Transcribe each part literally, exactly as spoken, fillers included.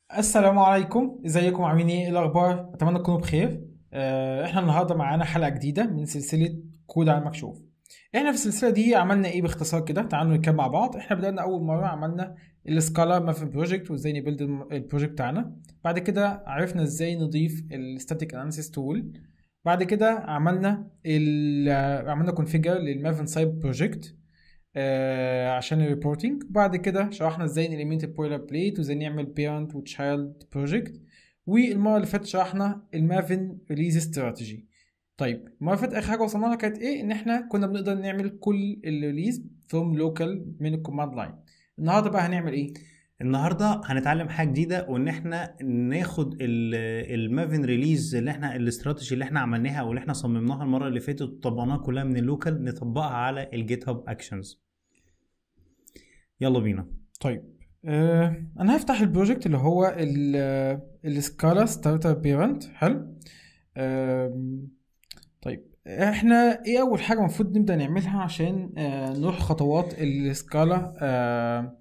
السلام عليكم، ازيكم؟ عاملين ايه؟ إيه الاخبار؟ اتمنى تكونوا بخير. آه، احنا النهارده معانا حلقه جديده من سلسله كود على المكشوف. احنا في السلسله دي عملنا ايه باختصار كده؟ تعالوا نتكلم مع بعض. احنا بدانا اول مره عملنا السكالا مافن بروجكت وازاي نبيلد الم- البروجكت بتاعنا. بعد كده عرفنا ازاي نضيف الستاتيك اناليسيس تول. بعد كده عملنا ال عملنا كونفيجر للمافن سايب بروجكت آه عشان الريبورتنج. بعد كده شرحنا ازاي نليمنت البويلر بليت وازاي نعمل بيرنت وتشايلد بروجكت. والمره اللي فاتت شرحنا المافن ريليز استراتيجي. طيب المره اللي فاتت اخر حاجه وصلنا لها كانت ايه؟ ان احنا كنا بنقدر نعمل كل الريليز فروم لوكال من الكوماند لاين. النهارده بقى هنعمل ايه؟ النهارده هنتعلم حاجه جديده، وان احنا ناخد المافن ريليز اللي احنا الاستراتيجي اللي احنا عملناها واللي احنا صممناها المره اللي فاتت وطبقناها كلها من اللوكال نطبقها على الجيت هاب اكشنز. يلا بينا. طيب آه انا هفتح البروجكت اللي هو السكالا ستارتر بيرنت. حلو. آم، طيب احنا ايه اول حاجه المفروض نبدا نعملها عشان آه نروح خطوات السكالا آه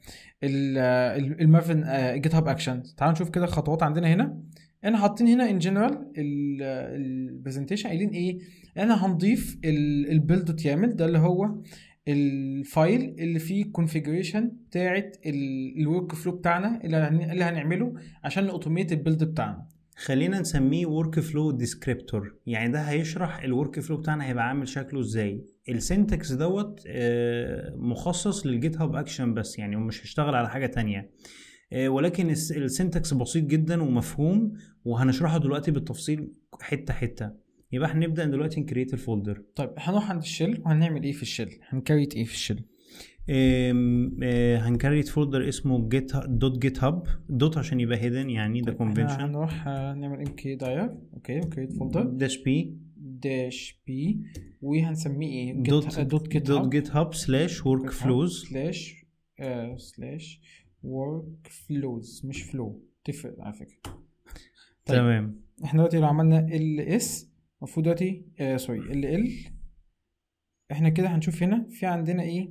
المافن جيت هاب اكشن؟ تعالوا نشوف كده الخطوات عندنا هنا. احنا حاطين هنا ان جنرال البرزنتيشن قايلين ايه؟ احنا هنضيف البيلد دوت يامل ده اللي هو الفايل اللي فيه كونفيجريشن بتاعت الورك فلو بتاعنا اللي هن- اللي هنعمله عشان نوتوميت البيلد بتاعنا. خلينا نسميه ورك فلو ديسكريبتور، يعني ده هيشرح الورك فلو بتاعنا هيبقى عامل شكله ازاي. السنتكس دوت آه، مخصص للجيت هاب اكشن بس، يعني ومش هيشتغل على حاجه تانية. آه، ولكن الس- السنتكس بسيط جدا ومفهوم، وهنشرحه دلوقتي بالتفصيل حته حته. يبقى احنا نبدا دلوقتي نكريت الفولدر. طيب هنروح عند الشيل وهنعمل ايه في الشيل؟ هنكريت ايه في الشيل؟ آم، آه، هنكريت فولدر اسمه جيت دوت جيت هاب دوت عشان يبقى هيدن، يعني ده طيب احنا كونفنشن. هنروح آه، نعمل ام كي داير. اوكي وكريت فولدر داش بي داش بي وهنسميه ايه؟ جيت دوت دوت جيت دوت هاب. جيت هاب سلاش ورك جيت هاب فلوز. سلاش سلاش ورك فلوز، مش فلو، تفرق على فكره. طيب تمام. احنا دلوقتي لو عملنا ال اس المفروض دلوقتي آه سوري ال ال احنا كده هنشوف هنا في عندنا ايه؟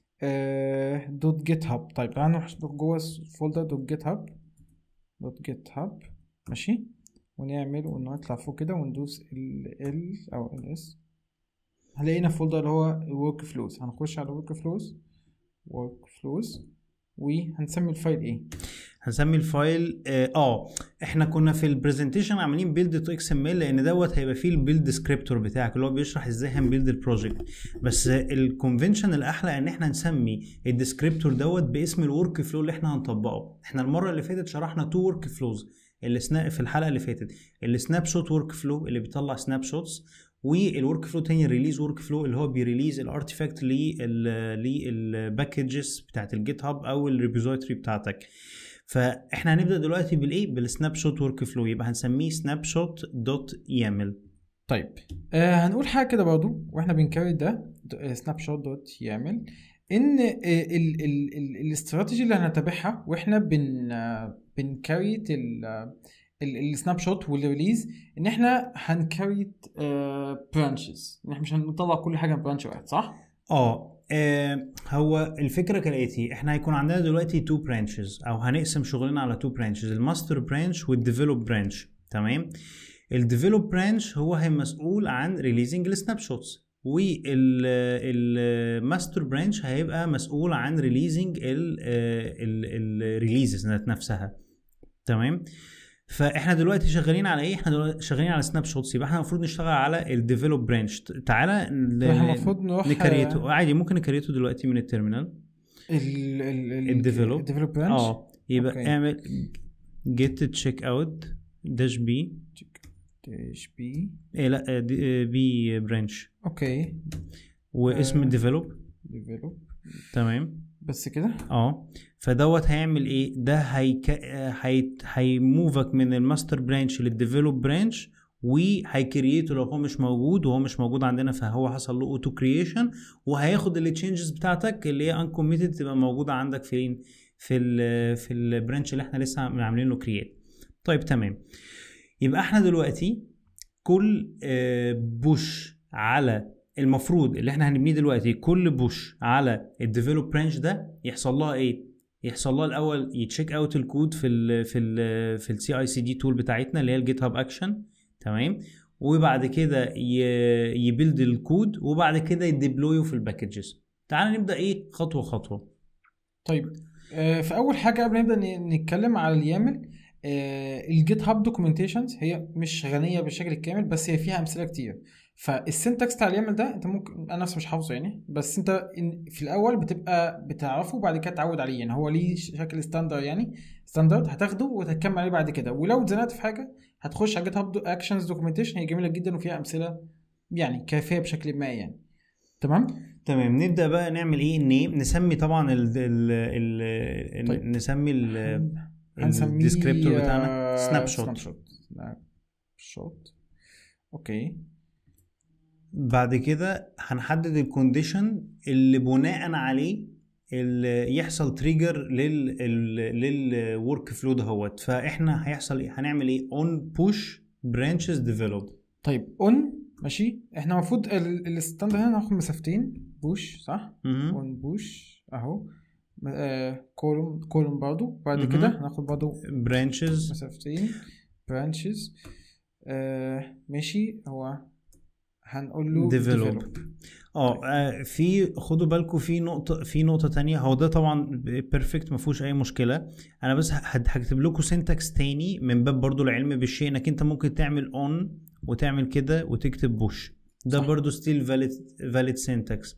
آه دوت جيت هاب. طيب تعالى نروح جوه الفولدر دوت جيت هاب دوت جيت هاب. ماشي. ونعمل ونطلع فوق كده وندوس ال ال او ال اس. هلاقينا فولدر اللي هو work flows. هنخش على work flows work flows وهنسمي الفايل ايه؟ هنسمي الفايل اه آه، احنا كنا في البرزنتيشن عاملين بيلد تو اكس ام ال، لان دوت هيبقى فيه البيلد سكريبتور بتاعك اللي هو بيشرح ازاي هنبيلد البروجكت. بس الكونفنشن الاحلى ان احنا نسمي الديسكريبتور دوت باسم الورك فلو اللي احنا هنطبقه. احنا المره اللي فاتت شرحنا تو ورك فلوز اللي سنا في الحلقه اللي فاتت، السناب شوت ورك فلو اللي بيطلع سناب شوتس، والورك فلو تاني الريليز ورك فلو اللي هو بيريليز الارتيفاكت للباكجز بتاعت الجيت هاب او الريبوزيتوري بتاعتك. فاحنا هنبدا دلوقتي بالايه؟ بالسناب شوت ورك فلو، يبقى هنسميه سناب شوت دوت يامل. طيب آه هنقول حاجه كده برضو واحنا بنكريت ده سناب شوت دوت يعمل ان آه، ال ال ال الاستراتيجي اللي هنتبعها واحنا بن آه، بنكريت السناب شوت والريليز ان احنا هنكريت برانشز، ان احنا مش هنطلع كل حاجه من برانش واحد، صح؟ اه آه، هو الفكره كالاتي: احنا هيكون عندنا دلوقتي تو برانشز، او هنقسم شغلنا على تو برانشز، الماستر برانش والديفلوب برانش. تمام. الديفلوب برانش هو هي مسؤول عن ريليزنج السناب شوتس، والماستر برانش هيبقى مسؤول عن ريليزنج الريليزز ذات نفسها. تمام. فاحنا دلوقتي شغالين على ايه؟ احنا دلوقتي شغالين على سناب شوتس، يبقى احنا المفروض نشتغل على الديفلوب برانش. تعالى طيب احنا المفروض نروح نكريته عادي، ممكن نكريته دلوقتي من التيرمينال. ال الديفلوب الديفلوب برانش. اه يبقى اوكي اعمل جيت تشيك اوت داش بي. داش بي. ايه لا دي بي برانش اوكي واسم الديفلوب. ديفلوب تمام. بس كده. اه فدوت هيعمل ايه؟ ده هيك هي هيموفك من الماستر برانش للديفلوب برانش، وهيكريته لو هو مش موجود، وهو مش موجود عندنا فهو حصل له اوتو كرييشن، وهياخد التشينجز بتاعتك اللي هي انكوميتد تبقى موجوده عندك فين؟ في ال في البرانش اللي احنا لسه عاملين له كرييت. طيب تمام. يبقى احنا دلوقتي كل بوش على المفروض اللي احنا هنبنيه دلوقتي، كل بوش على الديفلوب برانش ده يحصل لها ايه؟ يحصل لها الاول يتشيك اوت الكود في ال في ال في السي اي سي دي تول بتاعتنا اللي هي الجيت هاب اكشن. تمام. وبعد كده يبيلد الكود وبعد كده يديبلويه في الباكجز. تعال نبدا ايه خطوه خطوه. طيب آه في اول حاجه قبل ما نبدا نتكلم على اليامل، آه الجيت هاب دوكيومنتيشنز هي مش غنيه بالشكل الكامل، بس هي فيها امثله كتير. فالسنتكس بتاع اليامل ده انت ممكن، انا نفسي مش حافظه يعني، بس انت في الاول بتبقى بتعرفه وبعد كده تعود عليه. يعني هو ليه شكل ستاندرد، يعني ستاندرد هتاخده وتكمل عليه بعد كده. ولو اتزنقت في حاجه هتخش على جيت هاب اكشنز دوكيومنتيشن، هي جميله جدا وفيها امثله يعني كافيه بشكل ما يعني. تمام تمام. نبدا بقى نعمل ايه؟ نيم، نسمي طبعا ال ال ال طيب. نسمي ال هنسميه الديسكريبتور بتاعنا سناب شوت. سناب شوت سناب شوت اوكي. بعد كده هنحدد الكونديشن اللي بناء عليه اللي يحصل تريجر لل للورك فلو دهوت. فاحنا هيحصل ايه؟ هنعمل ايه؟ اون بوش برانشز ديفلوب. طيب اون ماشي. احنا المفروض الستاندرد هنا ناخد مسافتين بوش صح؟ اون بوش اهو، كولوم كولوم برضو. بعد كده هناخد برضو برانشز مسافتين برانشز آه ماشي. هو هنقول له develop. اه في خدوا بالكم في نقطه في نقطه تانية. هو ده طبعا بيرفكت ما فيهوش اي مشكله. انا بس هكتب لكم سينتاكس تاني من باب برضو العلم بالشيء، انك انت ممكن تعمل اون وتعمل كده وتكتب بوش. ده صح. برضو ستيل فاليد فاليد سينتاكس.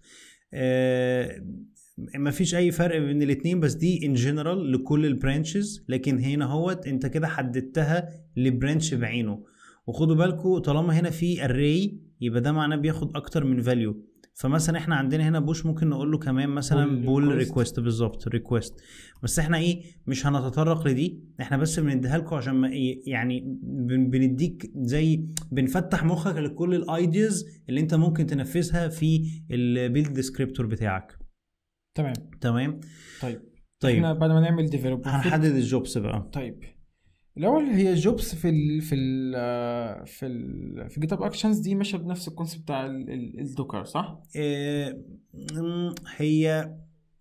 ما فيش اي فرق بين الاثنين، بس دي ان جنرال لكل البرانشز. لكن هنا هوت انت كده حددتها لبرانش بعينه. وخدوا بالكم طالما هنا في array يبقى ده معناه بياخد اكتر من فاليو. فمثلا احنا عندنا هنا بوش ممكن نقول له كمان مثلا بول ريكويست. بالظبط ريكويست. بس احنا ايه مش هنتطرق لدي، احنا بس بنديها لكم عشان ما ايه يعني بنديك زي بنفتح مخك لكل الايدياز اللي انت ممكن تنفذها في البيلد ديسكريبتور بتاعك. تمام تمام. طيب طيب احنا بعد ما نعمل ديفلوب هنحدد الجوبس بقى. طيب الاول هي جوبس في ال في ال في ال في جيت هاب اكشنز دي ماشيه بنفس الكونسيبت بتاع الدوكر صح؟ إيه هي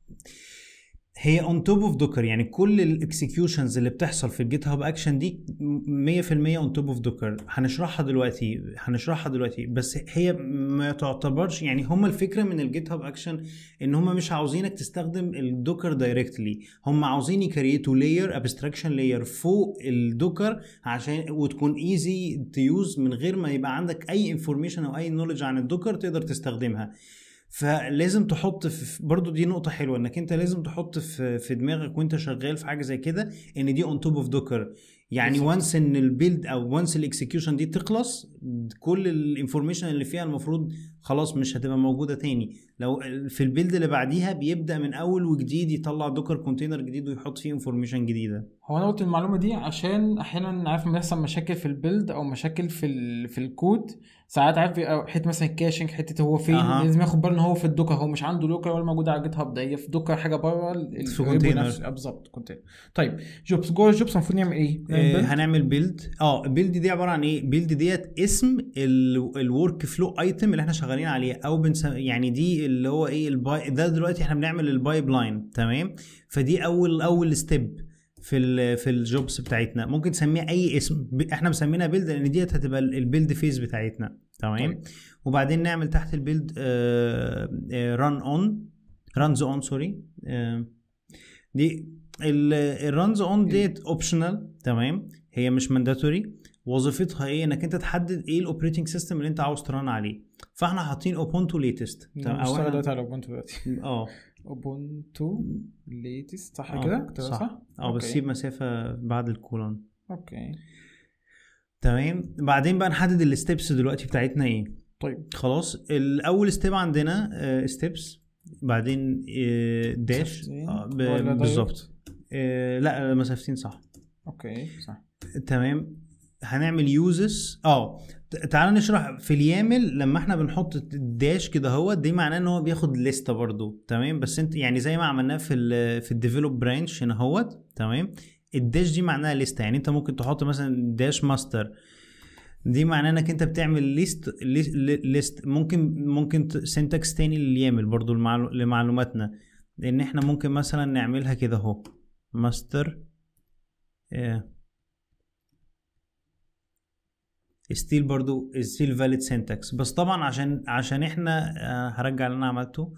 هي اون توب اوف دوكر. يعني كل الاكسكيوشنز اللي بتحصل في الجيت هاب اكشن دي مية في المية اون توب اوف دوكر. هنشرحها دلوقتي هنشرحها دلوقتي بس هي ما تعتبرش يعني. هم الفكره من الجيت هاب اكشن ان هم مش عاوزينك تستخدم الدوكر دايركتلي، هم عاوزين يكريتوا لاير ابستراكشن لاير فوق الدوكر عشان وتكون ايزي تيوز من غير ما يبقى عندك اي انفورميشن او اي نوليدج عن الدوكر تقدر تستخدمها. فلازم تحط في برضو دي نقطة حلوة انك انت لازم تحط في في دماغك وانت شغال في حاجة زي كده ان دي اون توب اوف دوكر. يعني وانس ان البيلد او وانس الاكسكيوشن دي تخلص كل الانفورميشن اللي فيها المفروض خلاص مش هتبقى موجودة تاني. لو في البيلد اللي بعديها بيبدأ من اول وجديد يطلع دوكر كونتينر جديد ويحط فيه انفورميشن جديدة. هو انا قلت المعلومة دي عشان احيانا عارف ان بيحصل مشاكل في البيلد او مشاكل في ال في الكود ساعات. عارف حته مثلا الكاشنج حته هو فين أه. لازم ياخد باله ان هو في الدوكر، هو مش عنده دوكر ولا موجود على جيت هاب، ده هي في دوكر حاجه بره في كونتينر بالظبط كونتينر. طيب جوبس جوه الجوبس المفروض نعمل ايه؟ آه هنعمل بيلد. اه بيلد دي عباره عن ايه؟ بيلد ديت اسم الورك فلو ايتم اللي احنا شغالين عليه او بنسمي يعني دي اللي هو ايه الباي. ده دلوقتي احنا بنعمل البايب لاين. تمام. فدي اول اول ستيب في ال في الجوبس بتاعتنا. ممكن تسميها اي اسم، احنا مسمينها بيلد لان ديت هتبقى البيلد فيز بتاعتنا. تمام. طيب. وبعدين نعمل تحت البيلد ران اون رانز اون سوري دي الرانز اون ديت اوبشنال. تمام. هي مش مانداتوري. وظيفتها ايه؟ انك انت تحدد ايه الاوبريتنج سيستم اللي انت عاوز تران عليه. فاحنا حاطين اوبونتو ليتست. اشتغل دلوقتي على اوبونتو دلوقتي. اه اوبونتو ليتست صح كده؟ صح, صح؟ اه بس سيب مسافه بعد الكولون. اوكي تمام. بعدين بقى نحدد الستبس دلوقتي بتاعتنا ايه. طيب خلاص الاول ستيب عندنا ستيبس بعدين داش آه بالظبط. آه لا مسافتين صح. اوكي صح. تمام. هنعمل يوزز. اه تعال نشرح في اليامل لما احنا بنحط الداش كده هو دي معناه ان هو بياخد لستة برضو. تمام. بس انت يعني زي ما عملناه في ال في الديفلوب برانش هنا هو. تمام. الداش دي معناها لستة. يعني انت ممكن تحط مثلا داش ماستر دي معناه انك انت بتعمل ليست ليست. ممكن ممكن سينتاكس تاني لليامل برضو لمعلوماتنا. ان احنا ممكن مثلا نعملها كده اهو ماستر ستيل برضو ستيل فاليد سينتاكس. بس طبعا عشان عشان احنا هرجع اللي انا عملته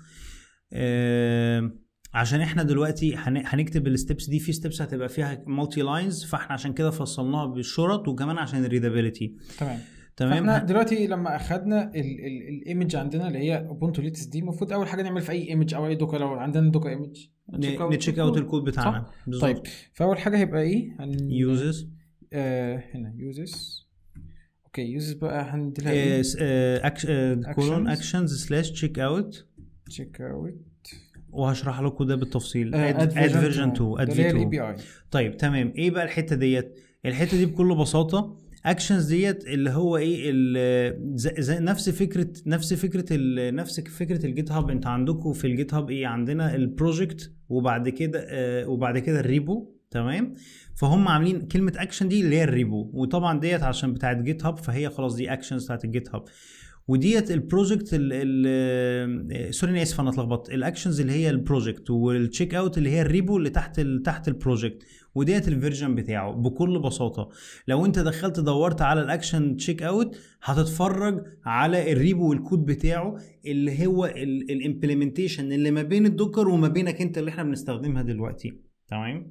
عشان احنا دلوقتي هنكتب الستبس دي، في ستبس هتبقى فيها مالتي لاينز، فاحنا عشان كده فصلناها بالشرط وكمان عشان الريدابيلتي. تمام تمام. احنا دلوقتي لما اخدنا الايمج عندنا اللي هي اوبونتو ليتس دي، المفروض اول حاجه نعمل في اي ايمج او اي دوكر، لو عندنا دوكر ايمج نتشيك اوت الكود بتاعنا. طيب فاول حاجه هيبقى ايه؟ هن... يوزز آه هنا يوزز. اوكي يوزز بقى هنديلها ايه؟ كولون اكشنز سلاش تشيك اوت تشيك اوت، وهشرح لكم ده بالتفصيل. اد فيرجن اتنين اد في اتنين. طيب تمام. ايه بقى الحته ديت؟ الحته دي بكل بساطه اكشنز ديت اللي هو ايه زي, زي نفس فكره نفس فكره نفس فكره الجيت هاب. انت عندكم في الجيت هاب ايه؟ عندنا البروجكت وبعد كده آه وبعد كده الريبو. تمام. فهم عاملين كلمه اكشن دي اللي هي الريبو، وطبعا ديت عشان بتاعت جيت هاب فهي خلاص دي اكشنز بتاعت الجيت هاب. وديت البروجكت سوري انا اسف انا اتلخبطت. الاكشنز اللي هي البروجكت، والتشيك اوت اللي هي الريبو اللي تحت ال تحت البروجكت، وديت الفيرجن بتاعه. بكل بساطه لو انت دخلت دورت على الاكشن تشيك اوت هتتفرج على الريبو والكود بتاعه اللي هو الامبلمنتيشن اللي ما بين الدوكر وما بينك انت اللي احنا بنستخدمها دلوقتي. تمام.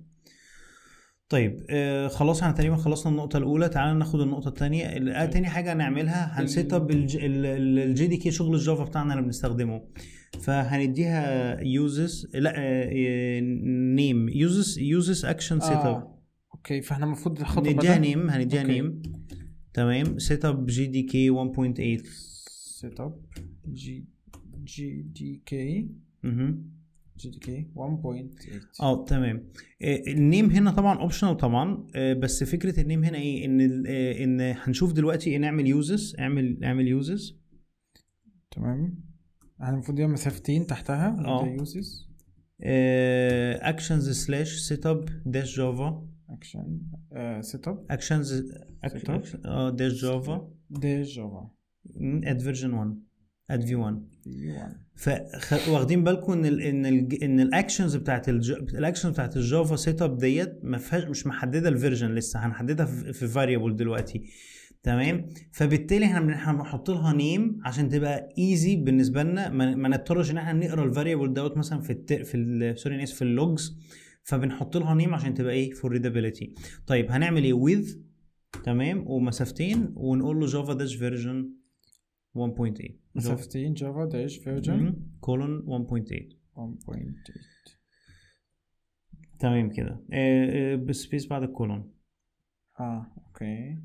طيب آه خلاص احنا تقريبا خلصنا النقطه الاولى. تعالى ناخد النقطه الثانيه. آه تاني حاجه هنعملها هنسيت اب الجي دي كي، شغل الجافا بتاعنا اللي بنستخدمه. فهنديها يوزز لا نيم يوزز يوزز اكشن سيت اب. اوكي فاحنا المفروض نحط نديها نيم. هنديها نيم. تمام. سيت اب جي دي كي واحد نقطة تمانية. سيت اب جي جي دي كي اها جي دي كي واحد نقطة تمانية. اه تمام. النيم هنا طبعا اوبشنال طبعا، بس فكره النيم هنا ايه؟ ان ان هنشوف دلوقتي نعمل يوزز. اعمل اعمل يوزز. تمام. احنا المفروض دي مسافتين تحتها اه يوزز اكشنز سلاش سيت اب داش جافا اكشن سيت اب اكشنز اه داش جافا داش جافا اد فيرجن واحد اد في واحد. فواخدين بالكم ان ال ان ال ان الاكشنز بتاعت الاكشنز بتاعت الجافا سيت اب ديت ما فيهاش، مش محدده الفيرجن لسه، هنحددها في فاريبل دلوقتي. تمام. فبالتالي احنا احنا بنحط لها نيم عشان تبقى ايزي بالنسبه لنا، ما نضطرش ان احنا نقرا الفاريبل دوت مثلا في الت... في سوري ناس في اللوجز، فبنحط لها نيم عشان تبقى ايه فور ريدابيلتي. طيب هنعمل ايه؟ with تمام ومسافتين ونقول له جافا داش فيرجن واحد نقطة تمانية. مسافتين جافا داش فيرجن كولون واحد نقطة تمانية. واحد نقطة تمانية. تمام كده. اه اه بسبيس بعد الكولون. اه اوكي.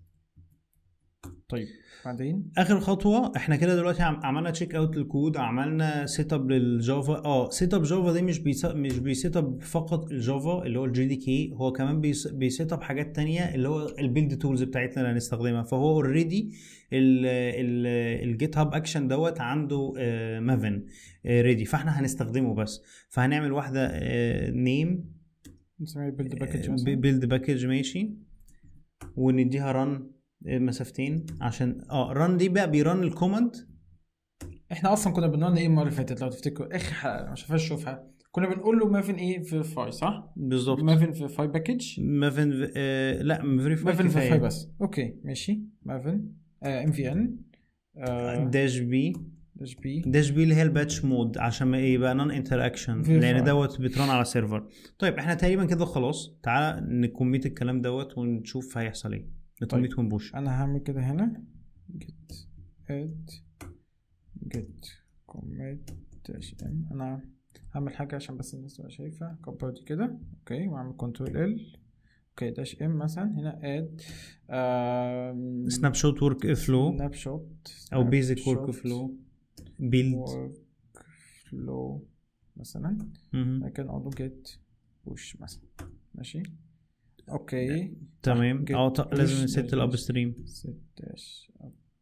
طيب بعدين اخر خطوه احنا كده دلوقتي عملنا تشيك اوت للكود، عملنا سيت اب للجافا. اه سيت اب جافا دي مش بيس مش بيسيت اب فقط الجافا اللي هو الجي دي كي، هو كمان بيسيت اب حاجات تانية اللي هو البيلد تولز بتاعتنا اللي هنستخدمها. فهو اوريدي الجيت هاب اكشن دوت عنده مافن ريدي، فاحنا هنستخدمه بس. فهنعمل واحده نيم نسميها بيلد باكج بيلد باكج ماشي، ونديها ران مسافتين عشان اه ران دي بقى بيرن الكوماند. احنا اصلا كنا بنقول ايه المره اللي فاتت لو تفتكروا اخر حلقه مش عارف اشوفها، كنا بنقول له مافن ايه في فاي صح بالظبط. مافن في فاي باكج مافن في... آه لا فيريفاي مافن في فاي بس. اوكي ماشي. مافن ام في ان داش بي داش بي داش بي اللي هي الباتش مود عشان ما يبقى نون انتر اكشن لان دوت بترن على سيرفر. طيب احنا تقريبا كده خلاص. تعالى نكميت الكلام دوت ونشوف هيحصل ايه. طيب. ونبوش. انا هعمل كده هنا get add get commit dash m. انا هعمل حاجه عشان بس الناس تبقى شايفه. كبر دي كده اوكي واعمل كنترول ال اوكي داش ام مثلا هنا add سناب شوت ورك فلو سناب شوت او بيزك ورك فلو بيلد فلو مثلا. لكن اقول get push مثلا. ماشي اوكي تمام. اه لازم نسيت الاب ستريم set dash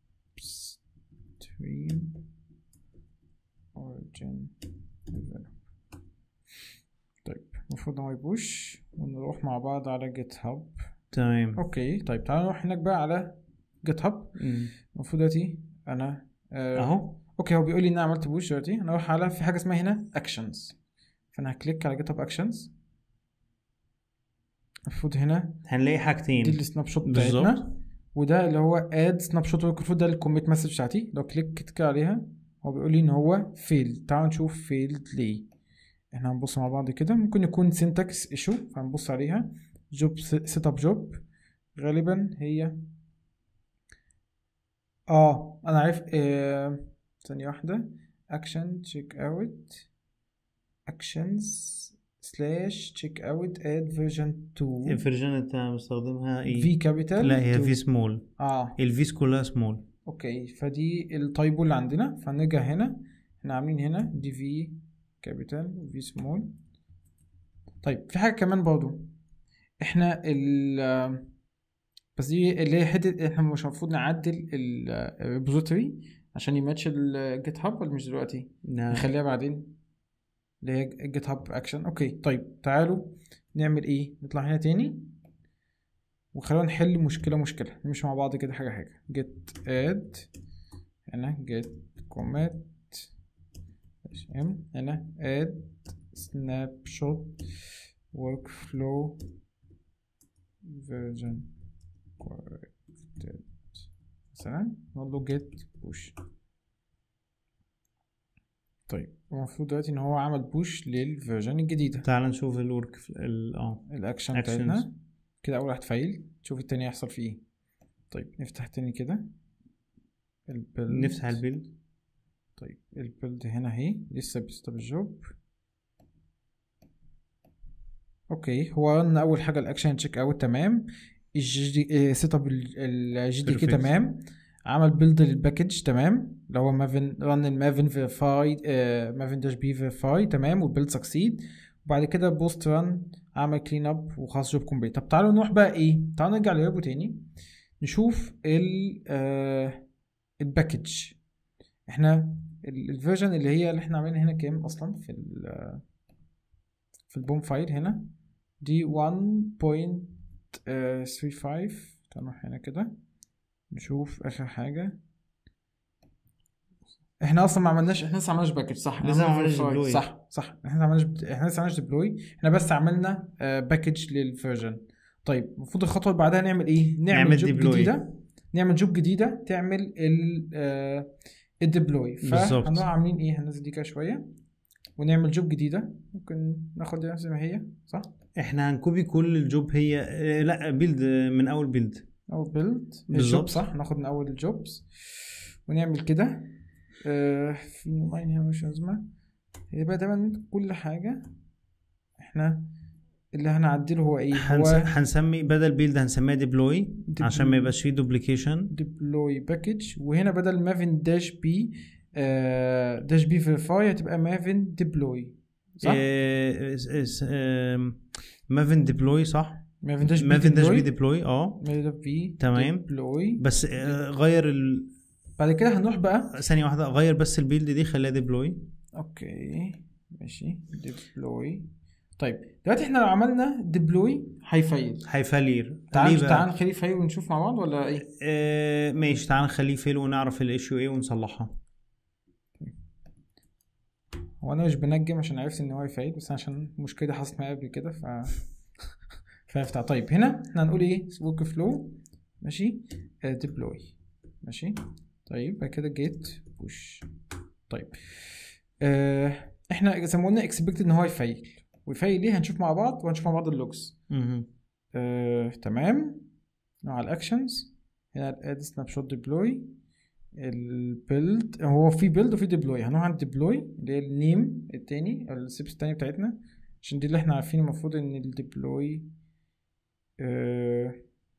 upstream origin develop. طيب المفروض هو يبوش ونروح مع بعض على جيت هاب. تمام اوكي طيب تعالى نروح هناك بقى على جيت هاب. المفروض دلوقتي انا اهو اوكي هو بيقول لي ان انا عملت بوش دلوقتي. انا اروح على في حاجه اسمها هنا اكشنز. فانا هكليك على جيت هاب اكشنز. المفروض هنا هنلاقي حاجتين دي السناب شوت بالظبط. بتاعتنا، وده اللي هو اد سناب شوت ورك فلو، ده الكوميت مسج بتاعتي. لو كليك كده عليها هو بيقول لي ان هو فيل. تعالوا نشوف فيلد ليه. احنا هنبص مع بعض كده، ممكن يكون سينتاكس ايشو فهنبص عليها. جوب سيت اب جوب غالبا هي اه انا عارف. آه... ثانيه واحده. اكشن تشيك اوت اكشنز سلاش تشيك اوت اد فيرجن اتنين. الفيرجن انت مستخدمها ايه؟ في كابيتال. لا هي في سمول. اه الفيس كلها سمول. اوكي، فدي التايبو اللي عندنا. فنرجع هنا، احنا عاملين هنا دي في كابيتال في سمول. طيب في حاجه كمان برضو، احنا ال بس دي اللي هي حته احنا مش المفروض نعدل الريبوزيتوري عشان يماتش الجيت هاب ولا مش دلوقتي؟ نعم. نخليها بعدين اللي هي جيت هاب اكشن. اوكي طيب تعالوا نعمل ايه، نطلع هنا تاني وخلونا نحل مشكله مشكله نمشي مع بعض كده حاجه حاجه. جيت اد هنا جيت كوميت هنا اد سناب شوت ورك فلو فيرجن مثلا نقول له جيت بوش. طيب المفروض دلوقتي ان هو عمل بوش للفيرجن الجديده. تعال نشوف الورك اه الاكشن بتاعتنا كده. اول واحد فايل، تشوف التاني هيحصل فيه ايه. طيب نفتح تاني كده البيلد، نفتح البيلد. طيب البيلد هنا اهي لسه بيستب الجوب. اوكي هو قلنا اول حاجه الاكشن تشيك اوت تمام، الجي سيت اب الجي دي كي تمام، عمل بيلد للباكج تمام اللي هو مافن رن المافن فيريفاي مافن داش بي فيريفاي تمام، والبيلد سكسيد. وبعد كده بوست رن عمل كلين اب وخلاص جوب كومبليت. طب تعالوا نروح بقى ايه، تعالوا نرجع للريبو تاني نشوف ال آه الباكج. احنا الفيرجن اللي هي اللي احنا عاملينها هنا كام اصلا في ال في البوم فايل هنا دي واحد نقطة ثلاثة خمسة. نروح هنا كده نشوف اخر حاجه. احنا اصلا ما عملناش، احنا لسه ما عملناش باكج صح؟ لسه ما عملناش ديبلوي. صح صح احنا ما عملناش بت... احنا لسه ما عملناش ديبلوي، احنا بس عملنا باكج للفيرجن. طيب المفروض الخطوه اللي بعدها نعمل ايه؟ نعمل, نعمل جوب ديبلوي. جديده نعمل جوب جديده تعمل ال آه الديبلوي. فهنروح عاملين ايه، هننزل دي كده شويه ونعمل جوب جديده. ممكن ناخد دي زي ما هي صح؟ احنا هنكوبي كل الجوب هي اه لا بيلد من اول بيلد اول بيلد الجوب صح، ناخد من اول الجوبز ونعمل كده. اه في لاين هنا مش لازمه، هي بقى دايما كل حاجه احنا اللي هنعدله هو ايه؟ هنس... هو هنسمي بدل بيلد هنسميها ديبلوي عشان ما يبقاش فيه دوبليكيشن. ديبلوي باكج، وهنا بدل مافن داش بي آه داش بي فيريفاي هتبقى مافن ديبلوي صح؟ اه اه مافن ديبلوي صح؟ مافن داش بي مافن داش بي ديبلوي اه بي تمام ديبلوي. بس اه غير ال... بعد كده هنروح بقى ثانيه واحده غير بس البيلد دي خليها ديبلوي. اوكي ماشي ديبلوي. طيب دلوقتي احنا لو عملنا ديبلوي هيفيل هيفيلير. تعال تعال نخليه فيل ونشوف مع بعض ولا ايه؟ اه ماشي تعال نخليه فيل ونعرف الايشيو ايه ونصلحها. هو انا مش بنجم عشان عرفت ان هو يفيل، بس عشان المشكله دي حصلت معايا قبل كده ف فافتح. طيب هنا احنا هنقول ايه؟ ورك فلو ماشي ديبلوي ماشي. طيب بعد كده جيت بوش. طيب اه احنا زي ما قلنا اكسبكت ان هو يفيل، ويفيل ليه هنشوف مع بعض وهنشوف مع بعض اللوجز. اه تمام. على الاكشنز هنا الاد سناب شوت ديبلوي البيلد، هو في بيلد وفي ديبلوي. هنروح عند ديبلوي اللي هي النيم التاني السيبس التاني بتاعتنا عشان دي اللي احنا عارفين المفروض ان الديبلوي اه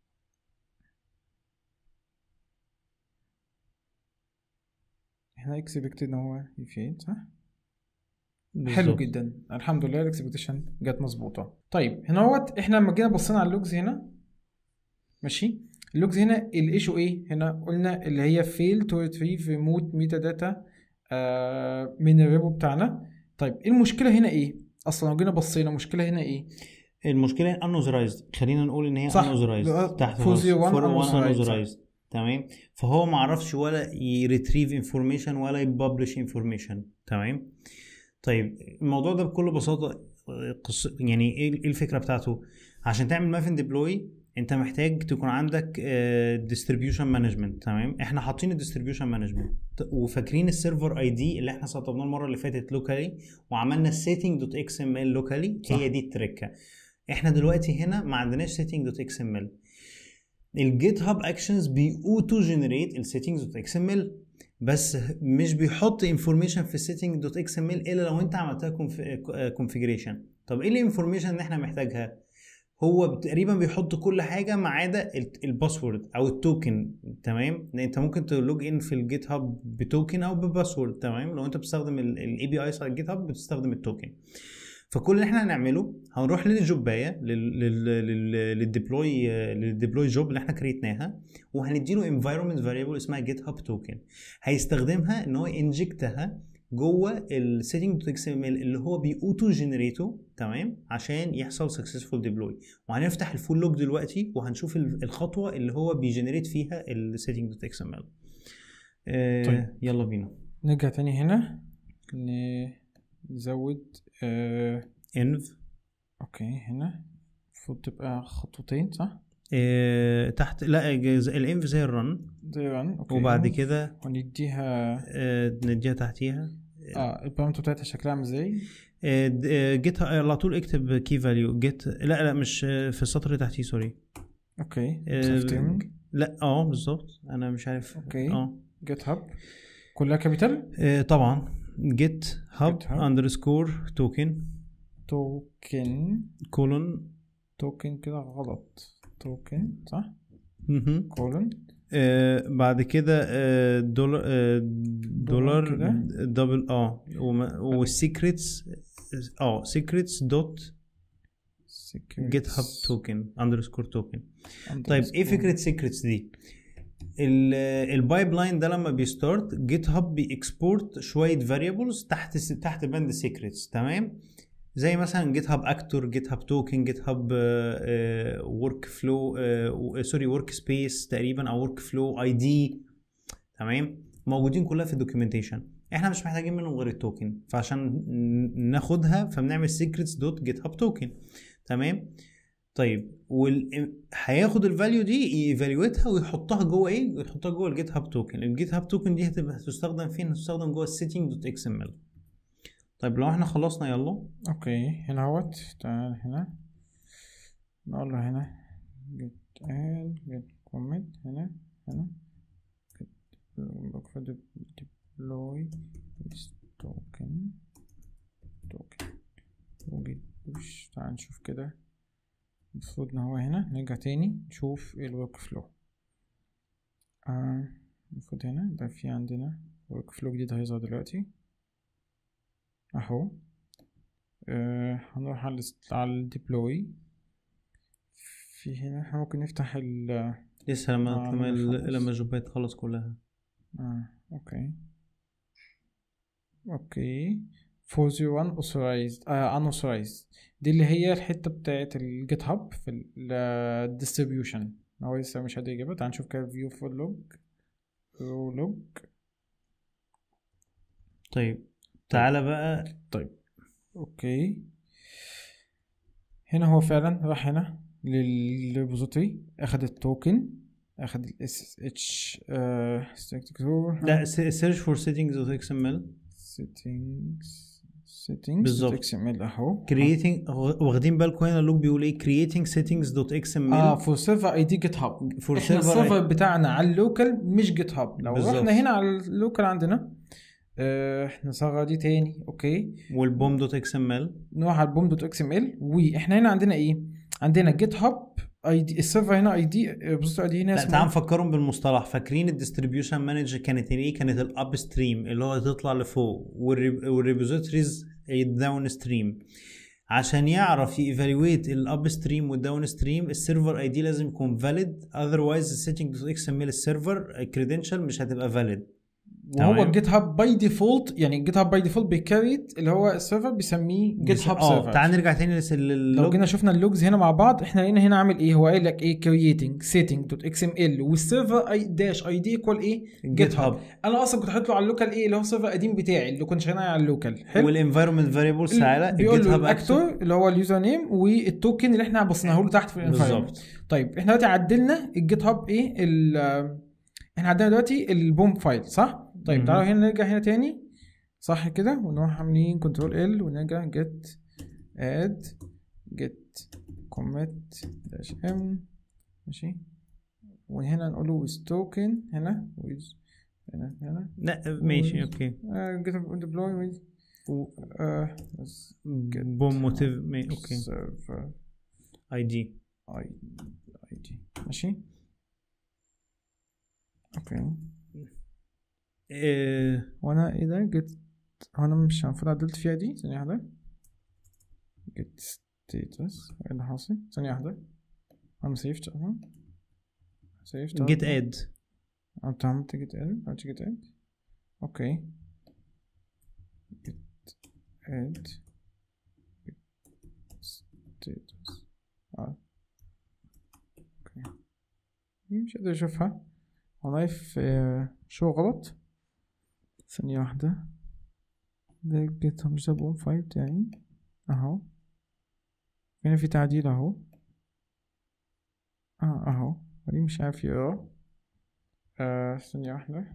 احنا اكسبكت ان هو يفيل صح؟ بالزبط. حلو جدا الحمد لله الاكسبكتيشن جت مظبوطه. طيب هنا اهوت احنا لما جينا بصينا على اللوجز هنا ماشي، اللوجز هنا الايشو ايه؟ هنا قلنا اللي هي fail to retrieve remote metadata آه من الريبو بتاعنا. طيب ايه المشكله هنا ايه اصلا؟ لو جينا بصينا المشكله هنا ايه؟ المشكله unauthorized، خلينا نقول ان هي unauthorized تحت unauthorized تمام. فهو ما عرفش ولا يريتريف انفورميشن ولا يببلش انفورميشن تمام. طيب الموضوع ده بكل بساطه قص... يعني ايه إيه الفكره بتاعته؟ عشان تعمل مافن ديبلوي انت محتاج تكون عندك ديستريبيوشن مانجمنت. تمام، احنا حاطين الديستريبيوشن مانجمنت وفاكرين السيرفر اي دي اللي احنا سطبناه المره اللي فاتت لوكالي وعملنا setting دوت اكس ام ال لوكالي. هي دي التركه. احنا دلوقتي هنا ما عندناش setting دوت اكس ام ال. الجيت هاب اكشنز بيأوتو جنريت السيتنجز دوت اكس ام ال، بس مش بيحط انفورميشن في السيتنج دوت اكس ام ال الا لو انت عملتها كونفيجريشن. طب ايه الانفورميشن اللي احنا محتاجها؟ هو تقريبا بيحط كل حاجه ما عدا الباسورد او التوكن. تمام، لان انت ممكن تلوج ان في الجيت هاب بتوكن او بباسورد. تمام، لو انت بتستخدم الاي بي اي على الجيت هاب بتستخدم التوكن. فكل اللي احنا هنعمله هنروح للجوبايه للديبلوي للديبلوي جوب اللي احنا كريتناها وهنديله انفايرمنت فاريبل اسمها جيت هاب توكن. هيستخدمها ان هو انجكتها جوه السيتنج دوت اكس ام ال اللي هو بيأوتو جنريته. تمام، عشان يحصل سكسسفول ديبلوي. وهنفتح الفول لوج دلوقتي وهنشوف الخطوه اللي هو بيجنريت فيها السيتنج دوت اكس ام ال. طيب يلا بينا نرجع تاني هنا نزود آه انف. اوكي هنا المفروض تبقى خطوتين صح؟ إيه تحت لا الانف زي الرن زي الرن. اوكي، وبعد كده ونديها إيه نديها تحتيها. اه البارامتر بتاعتها شكلها عامل ازاي؟ إيه جيت على طول اكتب كي فاليو جيت. لا لا مش في السطر اللي تحتيه سوري. اوكي إيه لا اه بالظبط انا مش عارف. اوكي اه جيت هاب كلها كابيتال. إيه طبعا جيت هاب اندرسكور توكن توكن كولون توكن كده غلط. توكن صح. اها كولون آه بعد كده آه دولار آه دولار دبل اه والسيكريتس اه سيكريتس دوت جيت هاب توكن اندرسكور توكن. طيب ايه فكره سيكريتس دي؟ البايب لاين ده لما بيستارت جيت هاب بيكسبورت شويه فاريبلز تحت تحت بند سيكريتس. تمام، زي مثلا جيت هاب اكتور جيت هاب توكن جيت هاب ورك فلو سوري ورك سبيس تقريبا او ورك فلو اي دي. تمام، موجودين كلها في الدوكيومنتيشن. احنا مش محتاجين منهم غير التوكن، فعشان ناخدها فبنعمل سيكريتس دوت جيت هاب توكن. تمام، طيب وال... هياخد الفاليو دي يفاليويتها ويحطها جوه ايه؟ ويحطها جوه الجيت هاب توكن. الجيت هاب توكن دي هتبقى هتستخدم فين؟ هتستخدم جوه السيتنج دوت اكس ام ال. طيب لو احنا خلصنا يلا. اوكي هنا اهوت تعال هنا نقول له هنا get add get commit هنا هنا deploy token token وجيت push. تعال نشوف كده المفروض ان هو هنا نرجع تاني نشوف ايه الورك فلو. المفروض آه هنا ده في عندنا ورك فلو جديد هيظهر دلوقتي اهو. آه هنروح على على الديبلوي. في هنا احنا ممكن نفتح ال لسه لما آه لما لما الجوبات تخلص كلها. اه اوكي اوكي four zero one authorized uh, unauthorized دي اللي هي الحتة بتاعت الجيت هاب في الديستريبيوشن. هو لسه مش قادر يجيبها. تعال نشوف كده view for log رو log. طيب تعالى بقى. طيب اوكي هنا هو فعلا راح هنا للريبوزيتوري اخد التوكن اخد ال اس اتش لا search for settings of إكس إم إل settings settings بالظبط إكس إم إل اهو creating. واخدين بالكم هنا اللوج بيقول ايه؟ creating settings دوت إكس إم إل اه for server اي دي جيت هاب. for احنا السيرفر بتاعنا على اللوكال مش جيت هاب. لو بالزبط. رحنا هنا على اللوكال عندنا اه احنا نصغر دي تاني. اوكي والبوم دوت إكس إم إل نروح على البوم دوت إكس إم إل واحنا هنا عندنا ايه؟ عندنا جيت هاب اي دي السيرفر هنا اي دي بصوا اي دي هنا. لا تعال نفكرهم بالمصطلح. فاكرين الديستريبيوشن مانجر كانت ايه؟ كانت الاب ستريم اللي هو تطلع لفوق والريبوزيتوريز الداون ستريم. عشان يعرف ييفالويت الاب ستريم والداون ستريم السيرفر اي دي لازم يكون فاليد. اذروايز السيتنج دوت إكس إم إل السيرفر الكريدنشال مش هتبقى فاليد. وهو الجيت هاب باي ديفولت، يعني الجيت هاب باي ديفولت بيكريت اللي هو السيرفر بيسميه جيت هاب سيرفر. تعال نرجع تاني لللوج. لو جينا شفنا اللوجز هنا مع بعض، احنا لقينا هنا عامل ايه، هو قايل لك ايه creating setting دوت اكس ام ال والسيرفر اي داش اي دي ايكوال ايه جيت هاب. انا اصلا كنت حاطط له على اللوكال ايه اللي هو السيرفر القديم بتاعي اللي كنت شغال على اللوكال. حلو. والانفايرمنت فاريبلز تعالى الجيت هاب اكتور اللي هو اليوزر نيم والتوكن اللي احنا بصيناه له تحت في الانفايرمنت. طيب احنا دلوقتي عدلنا الجيت هاب ايه احنا عندنا دلوقتي البوم فايل صح. طيب تعالوا هنا نرجع هنا تاني صح كده، ونروح عاملين كنترول ال ونرجع جيت اد جيت كوميت داش ام ماشي، وهنا نقول له with token هنا with هنا هنا لا ماشي اوكي جيت ديبلوي with بوم موتيف اوكي اي دي اي اي دي ماشي اوكي. إيه وانا ايه ده جيت انا مش المفروض عدلت فيها دي ثانيه واحده. جيت ستيتس ايه اللي حاصل ثانيه واحده انا سيفت اهو سيفت جيت اد انت عملت جيت اد عملت جيت اد اوكي جيت اد ستيتس اه اوكي مش قادر اشوفها والله في شو غلط ثانية واحدة. ده جيت مش ده بوم فايل بتاعي اهو هنا في تعديل اهو اه اهو ودي مش عارف يقرا آه ثانية واحدة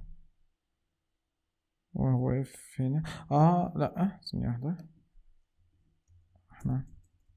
وهو واقف هنا اه لا ثانية واحدة احنا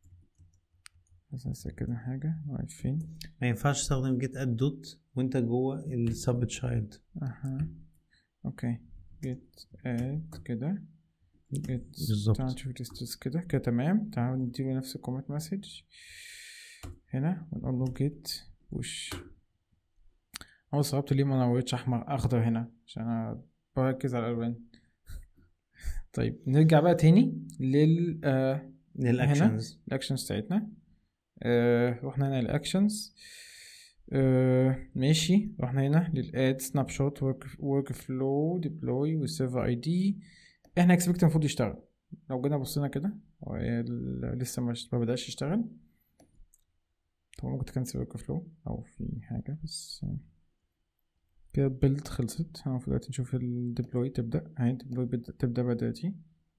بس كده حاجة واقف فين. ما ينفعش تستخدم جيت اد دوت وانت جوه السب تشايلد. اها اوكي جيت اد كده جيت بالظبط. تعال نشوف الستاتس كده كده تمام. تعال نديله نفس الكومنت مسج هنا ونقول له جيت وش. اول صعبت ليه ما نوريتش احمر اخضر هنا عشان انا بركز على الالوان. طيب نرجع بقى تاني لل آه للاكشنز الاكشنز بتاعتنا. آه رحنا هنا للاكشنز آه ماشي. رحنا هنا للاد سناب شوت ورك فلو ديبلوي والسيرفر اي دي. احنا اكسبكت المفروض يشتغل. لو جينا بصينا كده لسه مش ما بداش يشتغل. طبعا ممكن تكنسل ورك فلو او في حاجه بس كده البيلد خلصت. المفروض دلوقتي نشوف الديبلوي تبدا اهي الديبلوي تبدا بقى دلوقتي.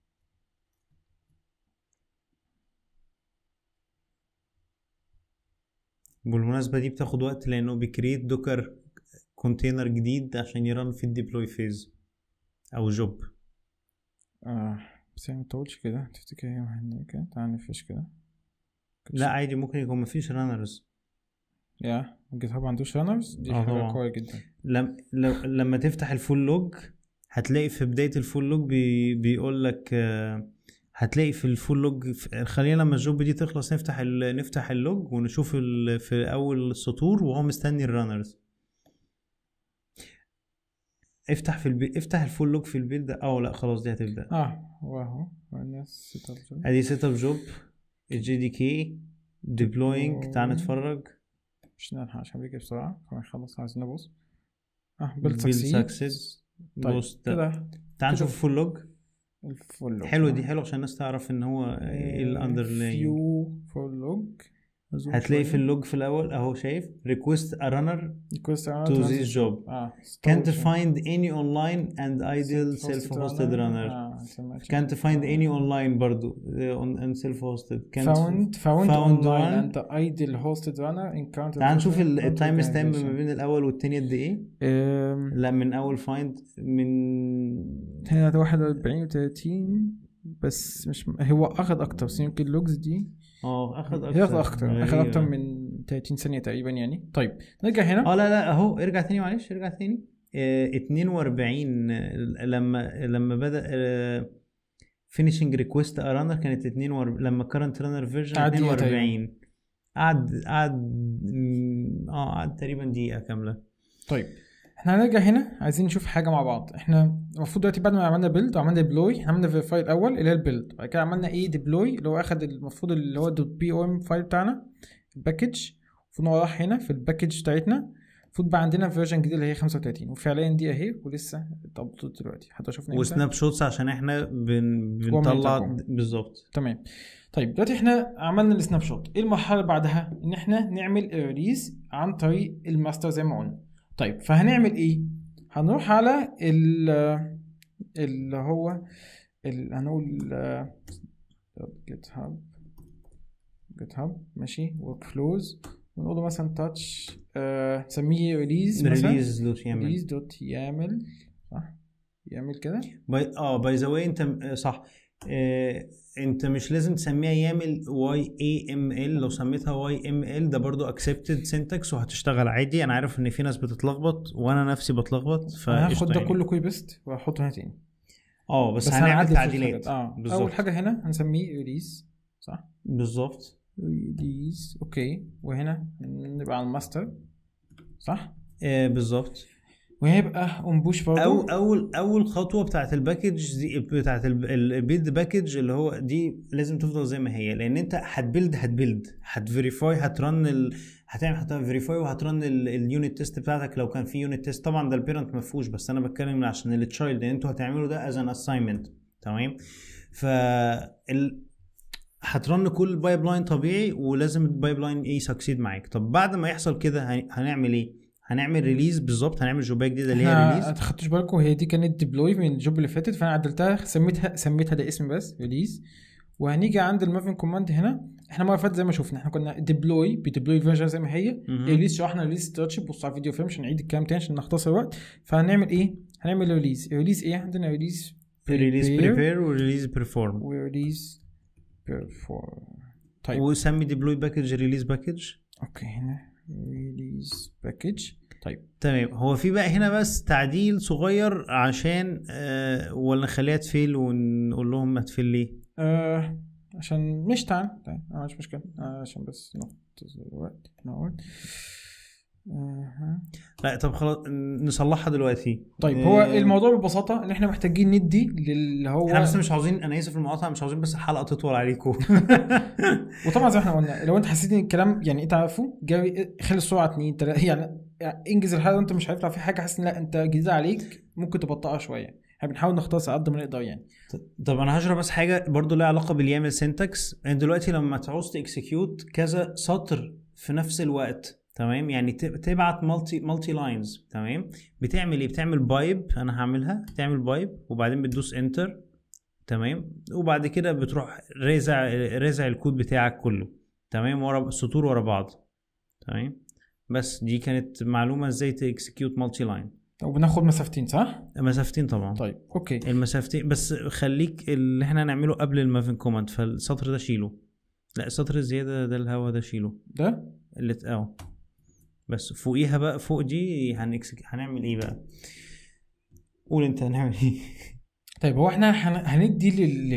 بالمناسبة دي بتاخد وقت لأنه بيكريت دوكر كونتينر جديد عشان يرن في الديبلوي فيز أو جوب. آه بس يعني مطولش كده تفتكر هي واحد كده. تعال نفش كده. لا عادي ممكن يكون مفيش رانرز. يا جيت هاب عندوش رانرز دي حاجة قوية جدا. لم... لما تفتح الفول لوج هتلاقي في بداية الفول لوج بي... بيقول لك آه هتلاقي في الفول لوج في... خلينا لما الجوب دي تخلص نفتح ال... نفتح اللوج ونشوف ال... في اول السطور وهو مستني الرانرز. افتح في البي... افتح الفول لوج في البيلد اه لا خلاص دي هتبدا اه واهو الناس سيت اب جوب ادي سيت اب جوب الجي دي كي ديبلوينج. تعال نتفرج مش نلحق عشان بيجي بسرعه فنخلص. عايزين نبص اه بيلد سكسيد. طيب كده تعال نشوف الفول لوج. الفول لوج حلو دي حلو عشان الناس تعرف ان هو ايه الاندرلاين. فيو فول لوج هتلاقي في اللوج في الاول اهو شايف request a runner to this job آه. can't find any online and ideal self-hosted runner آه. can't find any online برضو on and self-hosted can't found found, found online and the ideal hosted runner encountered. تعال نشوف التايم ستامب ما بين الاول والتاني قد ايه. لا من اول find من هنا واحد وأربعين وثلاثين بس مش هو اخذ اكتر بس يمكن اللوجز دي اه اخذ اكتر اخذ اكتر اخذ اكتر من ثلاثين ثانيه تقريبا يعني. طيب نرجع هنا اه لا لا اهو ارجع تاني معلش ارجع تاني اه اتنين وأربعين لما لما بدا اه finishing request a runner كانت اتنين وأربعين لما current runner version اتنين وأربعين قعد قعد اه قعد تقريبا دقيقه كامله. طيب احنا هنرجع هنا عايزين نشوف حاجه مع بعض. احنا المفروض دلوقتي بعد ما عملنا بيلد وعملنا ديبلوي عملنا فيريفاي الاول اللي هي البيلد. بعد كده عملنا ايه ديبلوي اللي هو اخد المفروض اللي هو دوت بي او ام فايل بتاعنا الباكج. المفروض هو راح هنا في الباكج بتاعتنا المفروض بقى عندنا فيرجن جديد اللي هي خمسة وتلاتين، وفعليا دي اهي ولسه اتابديت دلوقتي حتى شفنا وسناب شوتس عشان احنا بن... بنطلع بالظبط. تمام. طيب دلوقتي احنا عملنا السناب شوت، ايه المرحله اللي بعدها؟ ان احنا نعمل ريليز عن طريق الماستر زي ما قلنا. طيب فهنعمل ايه؟ هنروح على ال اللي هو ال هنقول جيت هاب جيت هاب ماشي ورك فلوز، ونقول له مثلا تاتش نسميه ريليز مثلا ريليز دوت يامل ريليز دوت يامل صح يعمل كده باي اه باي ذا واي انت صح. آه انت مش لازم تسميها يامل واي اي ام ال، لو سميتها واي ام ال ده برضو اكسبتد سينتاكس وهتشتغل عادي. انا عارف ان في ناس بتتلخبط وانا نفسي بتلخبط، فهاخد ده كله كوبي بيست واحطه هنا تاني. اه بس, بس هنعمل تعديلات. اه بالزبط. اول حاجه هنا هنسميه ريليز صح بالظبط ريليز اوكي، وهنا نبقى على الماستر صح آه بالظبط، وهيبقى اون بوش برضه. او اول اول خطوه بتاعه الباكج دي بتاعه البيلد باكج اللي هو دي لازم تفضل زي ما هي، لان انت هتبيلد هتبيلد هتفيريفاي هترن ال... هتعمل هتفيريفاي وهترن اليونت تيست بتاعتك لو كان في يونت تيست. طبعا ده البيرنت ما فيهوش، بس انا بتكلم عشان التشايلد لان انتوا هتعملوا ده از ان اساينمنت. تمام. ف ال... هترن كل بايب لاين طبيعي، ولازم البايب لاين ايه سكسيد معاك. طب بعد ما يحصل كده هنعمل ايه؟ هنعمل ريليز بالظبط، هنعمل جوبايه جديده اللي هي ريليز. ما تاخدوش بالكم هي دي كانت ديبلوي من الجوب اللي فاتت، فانا عدلتها سميتها سميتها ده اسم بس ريليز. وهنيجي عند المافين كوماند هنا، احنا ما فات زي ما شفنا احنا كنا ديبلوي بديبلوي فيرجن زي ما هي ريليز. شرحنا ريليز ستراتشي، بصوا على الفيديو فيلم عشان نعيد الكلام تاني عشان نختصر الوقت. فهنعمل ايه؟ هنعمل ريليز ريليز ايه عندنا؟ ريليز ريليز بريبير وريليز بيرفورم وريليز بيرفورم. طيب وسمي ديبلوي باكج ريليز باكج. اوكي هنا ريليز باكج. طيب تمام. هو في بقى هنا بس تعديل صغير عشان آه ولا نخليها تفيل ونقول لهم ما تفيل ليه؟ آه عشان مش تعال طيب اه مش مشكلة آه عشان بس نقطة الوقت نقول آه. لا طب خلاص نصلحها دلوقتي. طيب هو آه. الموضوع ببساطة ان احنا محتاجين ندي اللي هو احنا بس مش عاوزين، انا اسف المقاطعة، مش عاوزين بس الحلقة تطول عليكم. وطبعا زي ما احنا قلنا لو انت حسيت ان الكلام يعني انت عارفه جاي خلي السرعة اتنين تلاتة يعني, يعني انجز الحلقة وانت مش هيطلع في حاجة حاسس ان لا انت جديدة عليك ممكن تبطئها شوية. احنا بنحاول نختصر قد ما نقدر يعني. طب انا هشرح بس حاجة برضو لها علاقة باليامل سينتاكس. انت دلوقتي لما تعوز تكسكيوت كذا سطر في نفس الوقت تمام، يعني تبعت مالتي مالتي لاينز تمام، بتعمل ايه؟ بتعمل بايب. انا هعملها تعمل بايب وبعدين بتدوس انتر تمام، وبعد كده بتروح رازع رازع الكود بتاعك كله تمام ورا السطور ورا بعض تمام. بس دي كانت معلومه ازاي تكسكيوت مالتي لاين. وبناخد مسافتين صح؟ مسافتين طبعا. طيب اوكي المسافتين بس خليك اللي احنا هنعمله قبل المافين كوماند، فالسطر ده شيله. لا السطر الزياده ده الهوا ده شيله، ده اللي اه بس فوقيها بقى فوق دي هنكسك هنعمل ايه بقى؟ قول انت هنعمل ايه. طيب هو احنا هندي لل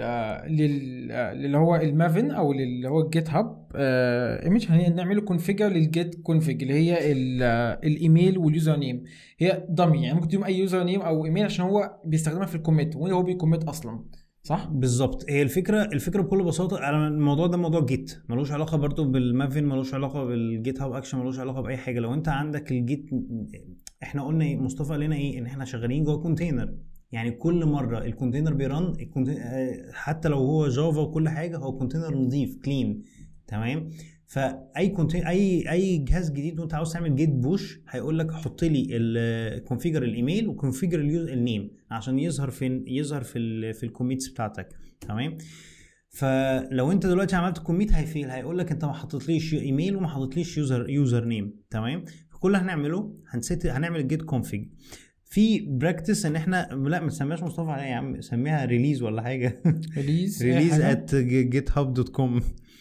لل اللي هو المافن او اللي هو الجيت هاب ايمج هنعمله كونفيجر للجيت كونفيج اللي هي الايميل واليوزر نيم. هي دامي يعني ممكن تديهم اي يوزر نيم او ايميل عشان هو بيستخدمها في الكوميت وهو بيكوميت اصلا صح بالظبط. هي الفكره الفكره بكل بساطه على الموضوع ده موضوع جيت ملوش علاقه برضو بالمافن، ملوش علاقه بالجيت هاب اكشن، ملوش علاقه باي حاجه. لو انت عندك الجيت احنا قلنا ايه مصطفى قال لنا ايه ان احنا شغالين جوه كونتينر، يعني كل مره الكونتينر بيرن الكونتينر حتى لو هو جافا وكل حاجه هو كونتينر نظيف كلين تمام. فاي كونتينر اي اي جهاز جديد وانت عاوز تعمل جيت بوش هيقول لك حط لي الكونفيجر الايميل وكونفيجر النيم عشان يظهر فين يظهر في ال في الكوميتس بتاعتك تمام. فلو انت دلوقتي عملت كوميت هيفيل هيقول لك انت ما حطيتليش ايميل وما حطيتليش يوزر يوزر نيم تمام. فكل اللي هنعمله هنسيت هنعمل الجيت كونفيج في براكتس ان احنا لا ما تسميهاش مصطفى عليها يا عم سميها ريليز ولا حاجه. ريليز ريليز ات جيت هاب دوت كوم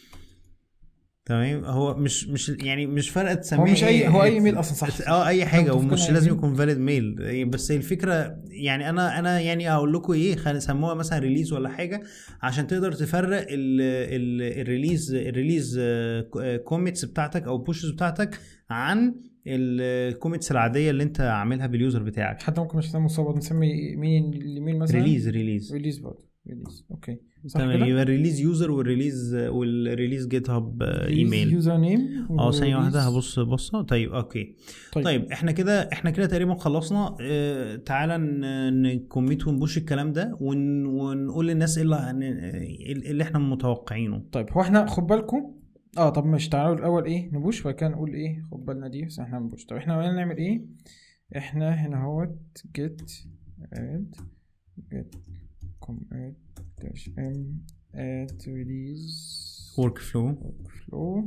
تمام. هو مش مش يعني مش فارقه تسميه هو مش اي هو اي ايميل اصلا صح اه اي حاجه ومش لازم يكون فاليد ميل. بس الفكره يعني انا انا يعني هقول لكم ايه خلينا نسموها مثلا ريليز ولا حاجه عشان تقدر تفرق الريليز الريليز كوميتس بتاعتك او بوشز بتاعتك عن الكوميتس العاديه اللي انت عاملها باليوزر بتاعك. حتى ممكن مش نسميه مصاب نسمي مين الايميل مثلا ريليز ريليز ريليز برضه ريليز اوكي صح تمام. كده. يبقى الريليز يوزر والريليز والريليز جيت هاب ايميل. يوزر نيم اه ثانيه واحده هبص بصه. طيب اوكي طيب, طيب احنا كده احنا كده تقريبا خلصنا. اه تعالى نكوميت ونبوش الكلام ده ون ونقول للناس ايه اللي, اللي احنا متوقعينه. طيب هو احنا خد بالكم اه طب مش تعالوا الاول ايه نبوش وبعد كده نقول ايه خد بالنا دي بس احنا نبوش. طب احنا نعمل ايه؟ احنا هنا اهوت get add get commit dash m add release workflow workflow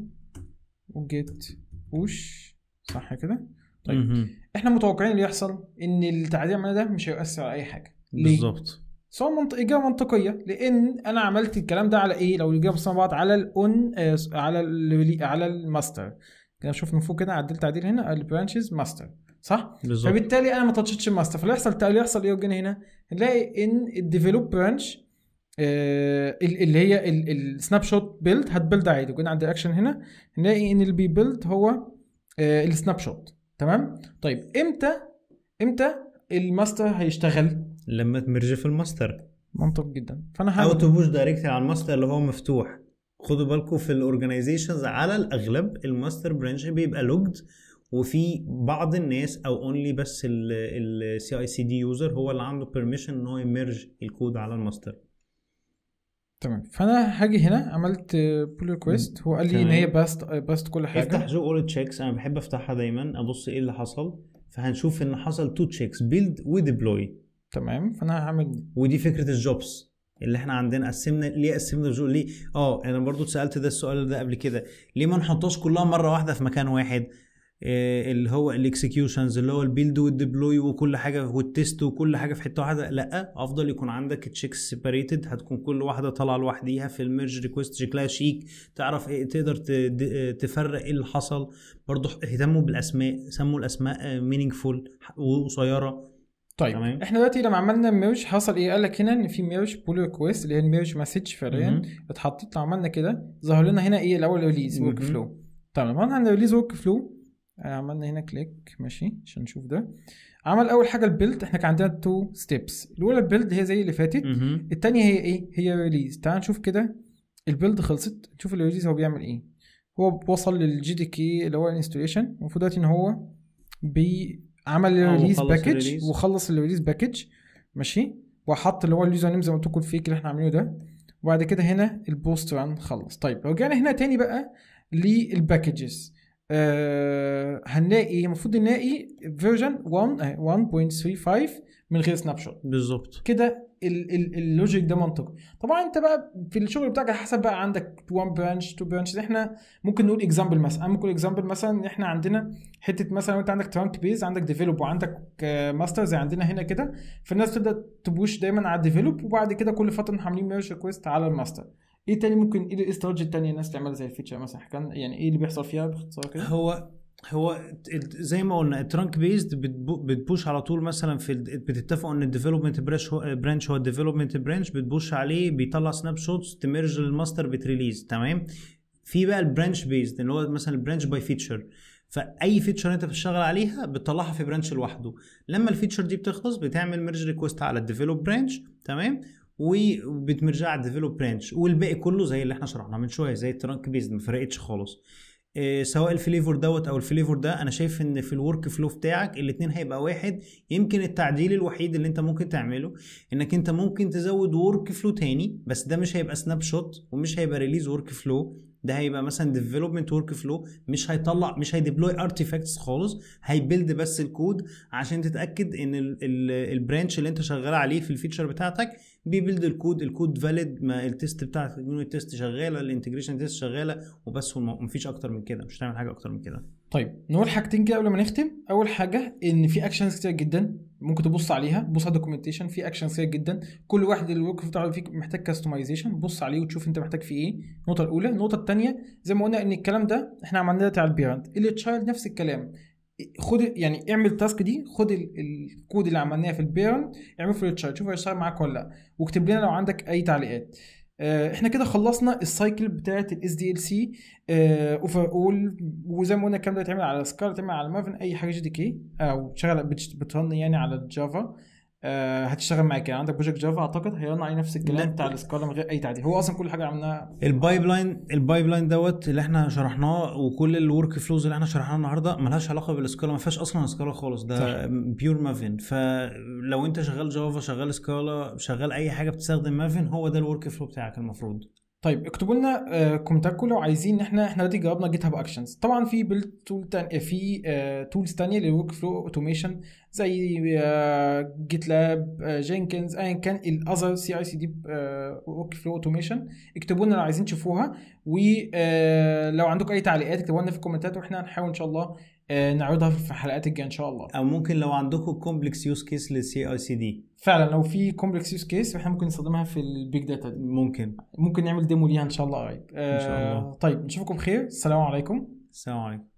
و get push صح كده. طيب م-م. احنا متوقعين اللي يحصل ان التعديل عملنا ده مش هيؤثر على اي حاجه. بالظبط. سواء منطق اجابه منطقيه لان انا عملت الكلام ده على ايه؟ لو الاجابه بصوا بعض على الاون آه على ال على الماستر كده شوف من فوق كده عدلت تعديل هنا البرانشز ماستر صح بالزبط. فبالتالي انا ما تاتشتش الماستر فاللي يحصل اللي يحصل ايه وجينا هنا نلاقي ان الديفلوب برانش آه اللي هي السناب شوت بيلد هتبيلد عادي. وجينا عند الاكشن هنا نلاقي ان اللي بيبيلد هو آه السناب شوت. تمام. طيب امتى امتى الماستر هيشتغل؟ لما تمرج في الماستر. منطق جدا. فانا او تبوش دايركت على الماستر اللي هو مفتوح. خدوا بالكم في الاورجنايزيشنز على الاغلب الماستر برانش بيبقى لوجد وفي بعض الناس او اونلي بس السي اي سي دي يوزر هو اللي عنده بيرميشن ان هو يمرج الكود على الماستر. تمام. فانا هاجي هنا عملت بول ريكويست هو قال لي ان هي باست باست كل حاجه. افتح جو اول تشيكس. انا بحب افتحها دايما ابص ايه اللي حصل. فهنشوف ان حصل تو تشيكس بيلد وديبلوي. تمام. فانا هعمل ودي فكره الجوبس اللي احنا عندنا. قسمنا ليه قسمنا الجو ليه اه انا برضو اتسالت ده السؤال ده قبل كده. ليه ما نحطوش كلها مره واحده في مكان واحد؟ إيه اللي هو الاكسكيوشنز اللي هو البيلد والديبلوي وكل حاجه والتيست وكل حاجه في حته واحده. لا افضل يكون عندك تشيكس سيبريتد هتكون كل واحده طالعه لوحديها في الميرج ريكويست شكلها شيك تعرف ايه تقدر تفرق ايه اللي حصل. برضو اهتموا بالاسماء سموا الاسماء مينينجفول وقصيره. طيب تمام. احنا دلوقتي لما عملنا ميرج حصل ايه؟ قال لك هنا ان في ميرج بول ريكويست اللي هي الميرج مسج فعليا اتحطت. لو عملنا كده ظهر لنا هنا ايه الاول ريليز ورك فلو. تمام. عملنا ريليز ورك فلو عملنا هنا كليك ماشي عشان نشوف ده. عمل اول حاجه البيلد. احنا كان عندنا تو ستيبس. الاولى البيلد هي زي اللي فاتت. الثانيه هي ايه؟ هي ريليز. تعال نشوف كده البيلد خلصت. نشوف الريليز هو بيعمل ايه. هو وصل للجي دي كي اللي هو الانستليشن. المفروض دلوقتي ان هو بي عمل الريليز باكج وخلص الريليز باكج ماشي وحط اللي هو اليوزر نيم زي ما قلت لكم الفيك اللي احنا عاملينه ده. وبعد كده هنا البوست ران خلص. طيب لو رجعنا هنا تاني بقى للباكجز آه هنلاقي المفروض نلاقي فيرجن واحد نقطة خمسة من غير سناب شوت. بالظبط كده اللوجيك ده منطقي. طبعا انت بقى في الشغل بتاعك حسب بقى عندك واحد برانش اتنين برانش. احنا ممكن نقول اكزامبل مثلا ممكن اكزامبل مثلا ان احنا عندنا حته مثلا انت عندك ترانك بيز عندك ديفلوب وعندك ماستر زي عندنا هنا كده. فالناس تبدا تبوش دايما على الديفلوب وبعد كده كل فتره عاملين ميرج ريكويست على الماستر. ايه تاني ممكن ايه الاستراتيجي التانية الناس تعملها زي الفيتشر مثلا كان يعني ايه اللي بيحصل فيها باختصار كده؟ هو هو زي ما قلنا الترانك بيزد بتبوش على طول مثلا في بتتفقوا ان الديفلوبمنت برانش هو برانش هو الديفلوبمنت برانش بتبوش عليه بيطلع سناب شوتس تمرج للماستر بتريليز. تمام. في بقى البرانش بيزد اللي هو مثلا البرانش باي فيتشر. فاي فيتشر انت بتشتغل عليها بتطلعها في برانش لوحده. لما الفيتشر دي بتخلص بتعمل ميرج ريكويست على الديفلوب برانش. تمام. وبتمرجع على الديفلوب برانش والباقي كله زي اللي احنا شرحناه من شويه زي الترانك بيزد ما فرقتش خالص. إيه سواء الفليفور دوت او الفليفور ده انا شايف ان في الورك فلو بتاعك الاثنين هيبقى واحد. يمكن التعديل الوحيد اللي انت ممكن تعمله انك انت ممكن تزود ورك فلو تاني بس ده مش هيبقى سناب شوت ومش هيبقى ريليز ورك فلو. ده هيبقى مثلا ديفلوبمنت ورك فلو مش هيطلع مش هيديبلوي ارتيفاكتس خالص. هيبيلد بس الكود عشان تتاكد ان البرانش اللي انت شغال عليه في الفيتشر بتاعتك بيبيلد الكود الكود فاليد ما التست بتاعتك اليونت تيست شغاله الانتجريشن تيست شغاله وبس. ومفيش اكتر من كده مش هتعمل حاجه اكتر من كده. طيب نقول حاجتين كده قبل ما نختم. اول حاجه ان في اكشنز كتير جدا ممكن تبص عليها. بص على الدوكيومنتيشن في اكشنز كتير جدا كل واحد الورك بتاعه فيك محتاج كاستمايزيشن. بص عليه وتشوف انت محتاج فيه ايه. النقطه الاولى. النقطه الثانيه زي ما قلنا ان الكلام ده احنا عملناه على البيرنت اللي تشايلد نفس الكلام. خد يعني اعمل التاسك دي خد الكود اللي عملناه في البيرنت اعمله في التشايلد شوف هيشتغل معاك ولا لا واكتب لنا لو عندك اي تعليقات. احنا كده خلصنا السايكل بتاعه الاس دي ال سي اوفر اول. وزي ما قلنا الكلام ده يتعمل على سكار يتعمل على مافن اي حاجه جي دي كي او شغاله بترن يعني على الجافا. آه هتشتغل معاك. يعني عندك بروجكت جافا اعتقد هيرن عليه نفس الكلام لا. بتاع السكالا من غير اي تعديل. هو اصلا كل حاجه عملناها البايب لاين البايب لاين دوت اللي احنا شرحناه، وكل الورك فلوز اللي احنا شرحناها النهارده ملهاش علاقه بالسكالا، ما فيهاش اصلا سكالا خالص، ده بيور مافن. فلو انت شغال جافا، شغال سكالا، شغال اي حاجه بتستخدم مافن، هو ده الورك فلو بتاعك المفروض. طيب اكتبوا لنا آه كومنتاتكم لو عايزين ان احنا احنا دلوقتي جربنا جيت هاب اكشنز. طبعا في بيلد تول تاني، في آه تولز ثانيه للورك فلو اوتوميشن زي آه جيت لاب، آه جينكنز، ايا كان الاذر سي اي سي دي ورك فلو اوتوميشن. اكتبوا لنا لو عايزين تشوفوها، ولو عندكم اي تعليقات اكتبوا لنا في الكومنتات واحنا هنحاول ان شاء الله آه نعرضها في الحلقات الجايه ان شاء الله. او ممكن لو عندكم كومبلكس يوز كيس للسي اي سي دي، فعلا لو في كومبلكس يوز كيس احنا ممكن نستخدمها في البيج داتا دي، ممكن ممكن نعمل ديمو ليها ان شاء الله قريب. ان شاء الله. طيب نشوفكم بخير، السلام عليكم. السلام عليكم.